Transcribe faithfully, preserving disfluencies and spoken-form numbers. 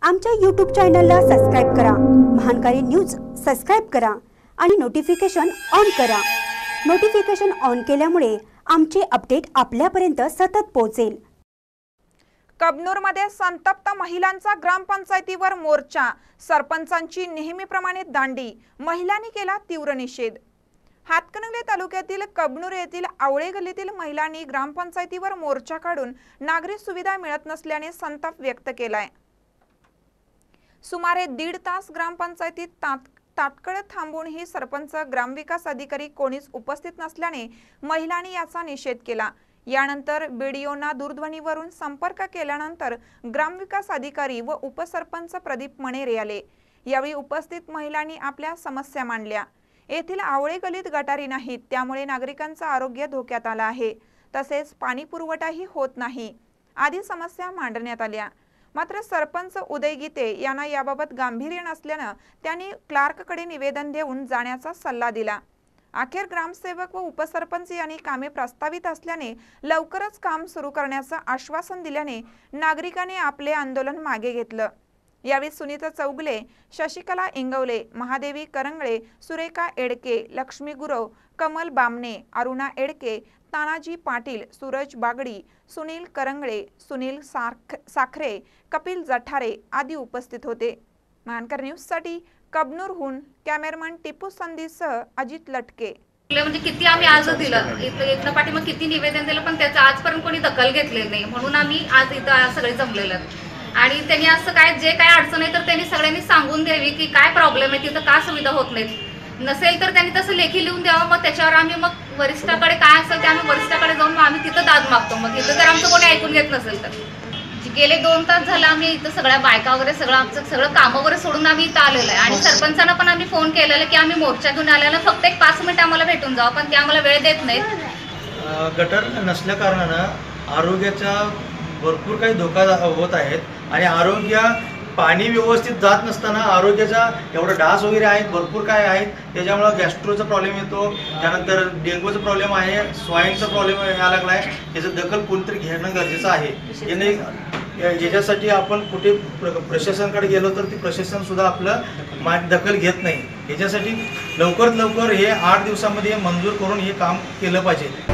आमच्या यूट्यूब चॅनलला सबस्क्राइब करा, महानकारी न्यूज सबस्क्राइब करा आणि नोटिफिकेशन ऑन करा। नोटिफिकेशन ऑन केल्यामुळे आमचे अपडेट आपल्यापर्यंत सतत पोहोचेल। कबनूरमध्ये संतप्त महिलांचा ग्रामपंचायतीवर मोर्चा, सरपंचांची नेहमीप्रमाणे दांडी, महिलांनी केला तीव्र निषेध। हातकणंगले तालुक्यातील कबनूर येथील आवळे गल्लीतील महिलांनी ग्रामपंचायतीवर मोर्चा काढून नागरी सुविधा मिळत नसल्याने संताप व्यक्त केलाय। सुमारे दीड तास ग्रामपंचायतीत तात्काळ थांबूनही सरपंच, ग्रामविकास अधिकारी कोणीच उपस्थित नसल्याने महिलांनी याचा निषेध केला। यानंतर बीडीओना दूरध्वनीवरून संपर्क केल्यानंतर ग्रामविकास अधिकारी व उपसरपंच प्रदीप मणेरे आले। यावेळी उपस्थित महिलांनी आपल्या समस्या मांडल्या। येथील आवळे गल्लीत गटारी नाहीत, त्यामुळे नागरिकांचं आरोग्य धोक्यात आलं आहे। तसेच पाणी पुरवठाही होत नाही आदी समस्या मांडण्यात आल्या। मात्र सरपंच उदय गीते यांना याबाबत गांभीर्य नसल्याने त्यांनी क्लार्ककडे निवेदन देऊन जाण्याचा सल्ला दिला। अखेर ग्रामसेवक व उपसरपंच यांनी कामे प्रस्तावित असल्याने लवकरच काम सुरू करण्याचं आश्वासन दिल्याने नागरिकांनी आपले आंदोलन मागे घेतलं। यावेळी सुनीता चौगले, शशिकला इंगवले, महादेवी करंगळे, सुरेखा एडके, लक्ष्मी गुरव, कमल बामणे, अरुणा एडके, तानाजी पाटील, सूरज बागडी, सुनील करंगळे, सुनील साखरे, कपिल जठारे आदी उपस्थित होते। महानकर न्यूजसाठी कबनूरहून कॅमेरामन टिपू संधीसह अजित लटके। म्हणजे किती आम्ही आज दिलं, इथं पाठीमागे किती निवेदन दिलं, पण त्याचं आजपर्यंत कोणी दखल घेतलेली नाही। म्हणून आम्ही आज इथं सगळे जमलेलो आणि त्यांनी असं काय जे काय अडचण आहे तर त्यांनी सगळ्यांनी सांगून द्यावी की काय प्रॉब्लेम आहे, तिथं का सुविधा होत नाहीत। नसेल तर त्यांनी तसं लेखी लिहून द्यावं, मग त्याच्यावर आम्ही मग वरिष्ठाकडे काय असेल ते आम्ही वरिष्ठाकडे जाऊन आम्ही तिथं दाद मागतो। मग इथं जर आमचं कोणी ऐकून घेत नसेल तर गेले दोन तास झालं आम्ही इथं सगळ्या बायका वगैरे सगळं आमचं सगळं काम वगैरे सोडून आम्ही इथं आलेलो आहे। आणि सरपंचांना पण आम्ही फोन केलेला की आम्ही मोर्चा घेऊन आलेला, फक्त एक पाच मिनिट आम्हाला भेटून जावं, पण ते आम्हाला वेळ देत नाहीत। गटर नसल्या कारणानं आरोग्याचा भरपूर काही धोका होत आहेत आणि आरोग्य पाणी व्यवस्थित जात नसताना आरोग्याचा एवढा डास वगैरे आहेत, भरपूर काय आहेत, त्याच्यामुळं गॅस्ट्रोचा प्रॉब्लेम येतो, त्यानंतर डेंग्यूचा प्रॉब्लेम आहे, स्वाईनचा प्रॉब्लेम यायला लागला आहे। याचं दखल कोणतरी घेणं गरजेचं आहे। याने याच्यासाठी आपण कुठे प्रशासनाकडे गेलो तर ती प्रशासन सुद्धा आपलं दखल घेत नाही। याच्यासाठी लवकरात लवकर हे आठ दिवसामध्ये मंजूर करून हे काम केलं पाहिजे।